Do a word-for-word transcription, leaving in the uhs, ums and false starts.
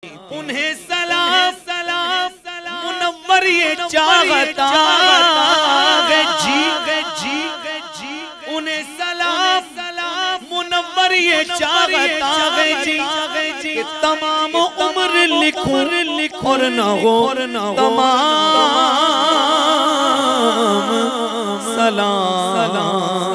उन्हें सलाम सलाम मुनव्वर ये चाहता है जी जी जी। उन्हें सलाम सलाम मुनव्वर ये चाहता है जी कि तमाम उम्र लिखूं और न हो तमाम सलाम।